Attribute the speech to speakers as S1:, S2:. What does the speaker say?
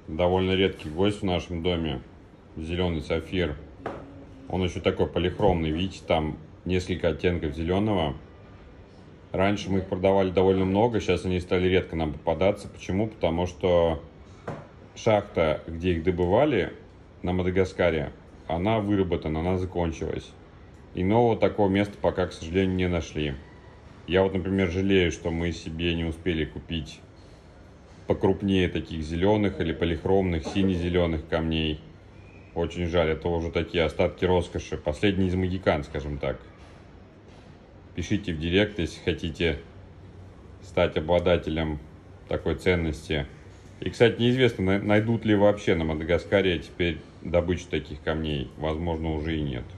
S1: Довольно редкий гость в нашем доме. Зеленый сапфир. Он еще такой полихромный. Видите, там несколько оттенков зеленого. Раньше мы их продавали довольно много, сейчас они стали редко нам попадаться. Почему? Потому что шахта, где их добывали на Мадагаскаре, она выработана, она закончилась. И нового такого места пока, к сожалению, не нашли. Я вот, например, жалею, что мы себе не успели купить покрупнее таких зеленых или полихромных, сине-зеленых камней. Очень жаль, это уже такие остатки роскоши. Последний из могикан, скажем так. Пишите в директ, если хотите стать обладателем такой ценности. И, кстати, неизвестно, найдут ли вообще на Мадагаскаре теперь добычу таких камней. Возможно, уже и нет.